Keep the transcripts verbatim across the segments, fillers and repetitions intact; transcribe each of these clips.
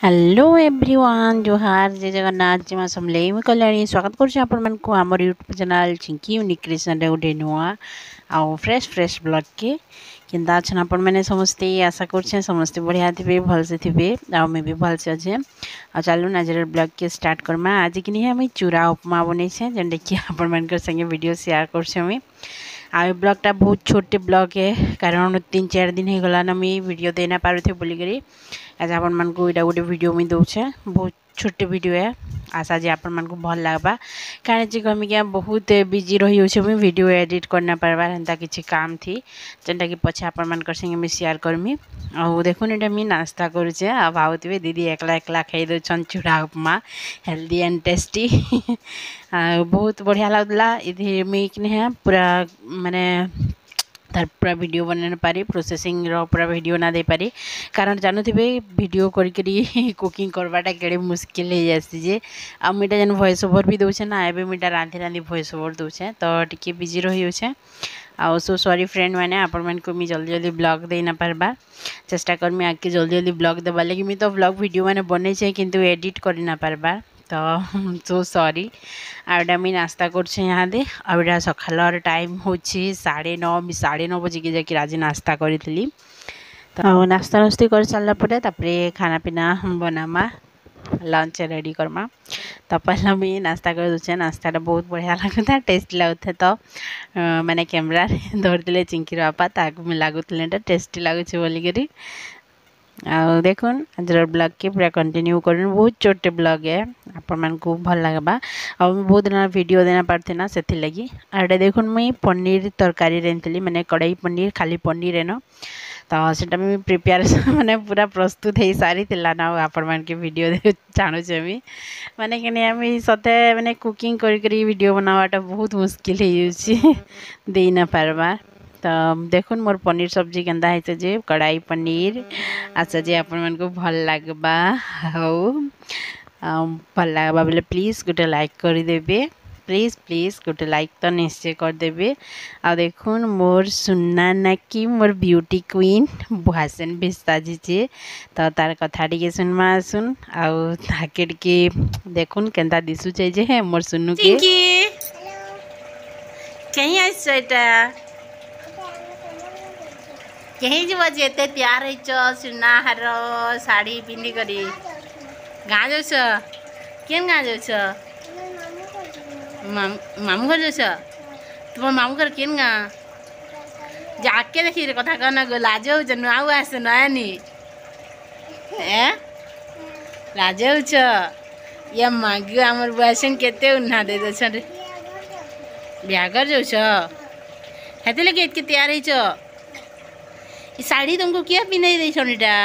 hello everyone जोहार जय जगन्नाथ जी माँ समलेई मुई कल्याणी स्वागत करुँ आपण मन को आमर YouTube channel Chinki unique creation रे गोटे नुआ आउ फ्रेश फ्रेश ब्लॉग के किंता अच्छा आपण मैंने समस्ते आशा करें समस्ते बढ़िया थे भलसे थे आ मैं भी भलसे अच्छे आ चलून आज ब्लॉग के स्टार्ट करमा आज कि नहीं हमें चूरा उपमा बन जेनटा कि आपण मान संगे वीडियो शेयर कर आ ब्लॉगटा बहुत छोटे ब्लॉग है कारण तीन चार दिन हो गलान मुझे वीडियो देना पारे बोलिकी आज आपण मान को इटा गोटे वीडियो मुझे दूचे बहुत छोटे वीडियो है आशा जे आपण मान को भल लगवा कारण जे कमी क्या बहुत बिजी रही मुझे वीडियो एडिट करना पार्बार एंता किसी काम थी जेनटा कि पछे आपण मान संगे मुझे शेयर करमी आ देखुन इटा मुझे नास्ता करुचे आ भावुवे दीदी एकला एकला खाई दौन चूड़ा उपमा हेल्दी एंड टेस्टी बहुत बढ़िया लगला इधर मुझे पूरा माने तार पूरा वीडियो बना पारी प्रोसेसिंग रो पूरा वीडियो ना दे पारी कारण जानूे वीडियो करी कुकिंग करवाटा केड़े मुश्किल हो जासी जे आ मुझा जेन वॉइस ओवर भी दूचे ना एवं मुझा रांधि रांधि वॉइस ओवर दूचे तो टी बिजी रही आउ सो सॉरी फ्रेंड मैंने आपण मन को मी जल्दी जल्दी ब्लॉग दे ना पारबा चेष्टा करमी आगे जल्दी जल्दी ब्लॉग देवा लगी मुझे तो ब्लॉग वीडियो मैंने बने किंतु एडिट कर ना पारबा तो सो सॉरी आटा मुझे नास्ता कर यहाँ दे आटा सकाल टाइम हो साढ़े नौ साढ़े नौ बजे के जाकि आज नास्ता करी तो नास्ता नुस्ती कर सारापर खाना पीना बनामा लंच रेडी करमा तो पहला मुझे नास्ता कर दूचे नास्ता बहुत बढ़िया लगता टेस्टी लगुता तो मैंने कैमरा धरते चिंकी बापा ताक लगुले टेस्टी लगुच बोलिकी आ देखुन आज ब्लॉग के पूरा कंटिन्यू कर बहुत छोटे ब्लॉग है आपण मान को भल लगवा आ बहुत दिन वीडियो देना पारते ना से लगी आटे देखुन मुई पनीर तरकारी रेंथली मैंने कड़ाई पनीर खाली पनीर एन तो सेटा मुझे प्रिपेरेसन माने पूरा प्रस्तुत हो सारी ना आपण मान के वीडियो जानुचे मुई माने कि सते माने कुकिंग करी वीडियो बनावाटा बहुत मुश्किल हो दे ना पारबा तो देखुन मोर पनीर सब्जी केंदा है जे कड़ाई पनीर आशा जे आपण मन को भल लगवा हो भल लगवा बोले प्लीज गोटे लाइक कर देबे प्लीज प्लीज गोटे लाइक तो निश्चय करदे आ देखुन मोर सुन्ना ना कि मोर ब्यूटी क्वीन भाषण भी साजिचे तो तार कथा टी सुनमा सुन आके टी देखुन केंता दिशुचे जे मोर सुनु के कहीं आईटा कहीं जीव जेते तैयार हो सुना हार शाढ़ी पिंधि करी गाँ जाऊस केन गाँ जाऊस मामू घर जाऊस तुम मामू घर केन गाँ जाके देखी कथा कहना गो लाज हो नुआ आस नयानी ए लाज हो या माग आमर बुआसन केते उन्हा दे दे ब्यागर जाऊस हेते लगे इतके तैयार हो साड़ी तुमको क्या पिन्हई दे सोनीटा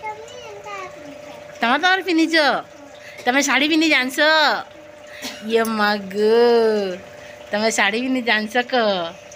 तुम तो और पिन्हिच तुम साड़ी पिन्हि जानस ये मग तुम साड़ी पिन्हि जानस क